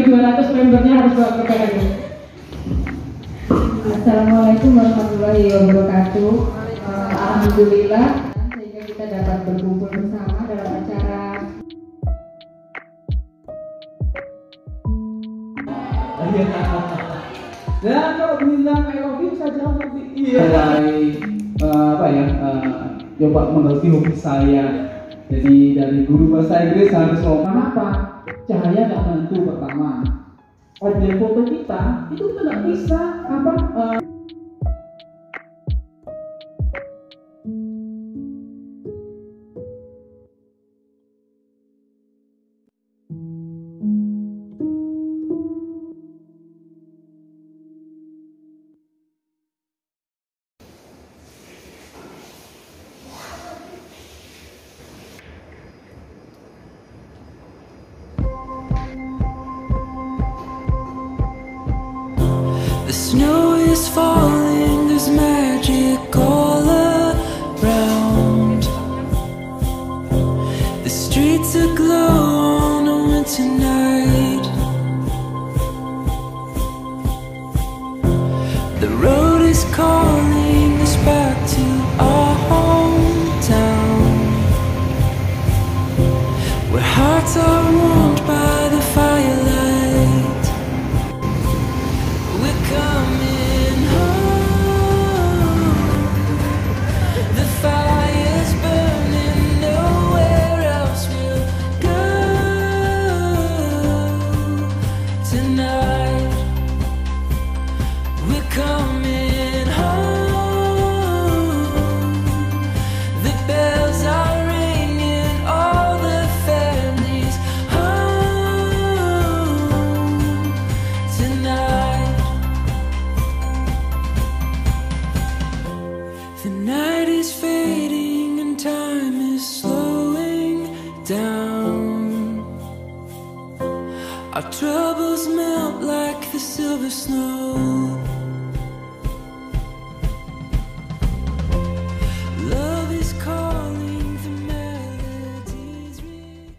200 membernya harus bawa ke PNU. Assalamualaikum warahmatullahi wabarakatuh. Alhamdulillah sehingga kita dapat berkumpul bersama dalam acara. Dan kalau bintang I love you saja mulai coba mengerti hobi saya. Jadi dari guru bahasa Inggris harus ngomong apa? Cahaya nggak tentu pertama. Objek foto kita itu nggak bisa The snow is falling, there's magic all around. The streets aglow on a winter night. The road is calling us back to our hometown, where hearts are warmed by the firelight. The night is fading and time is slowing down. Our troubles melt like the silver snow. Love is calling, the melodies ring.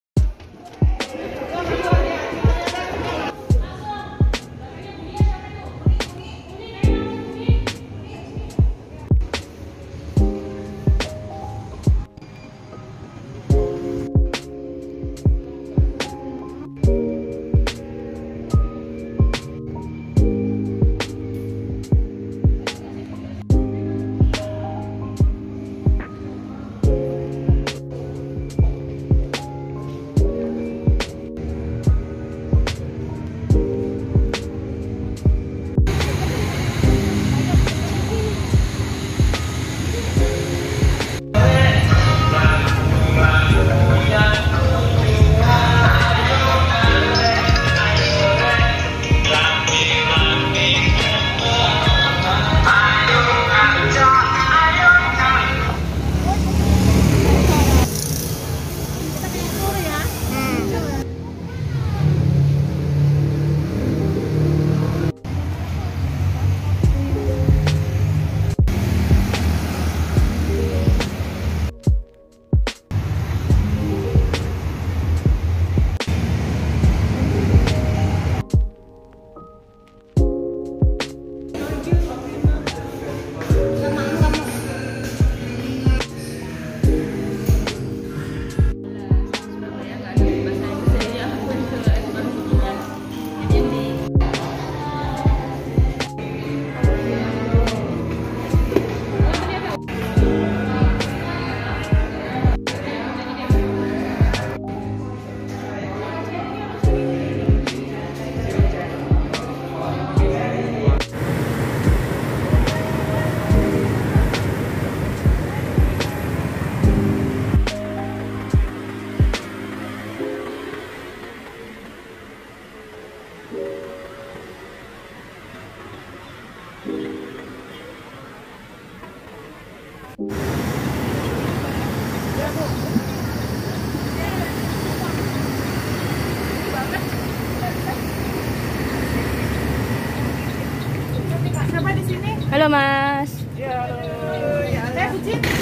Halo Mas. Ya, halo. Ya, Bujit.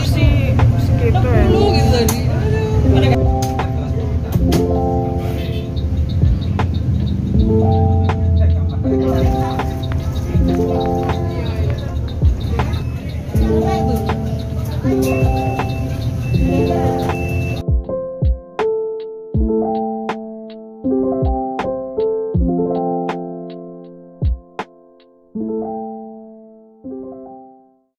kursi gitu ya. Gitu tadi. Thank you.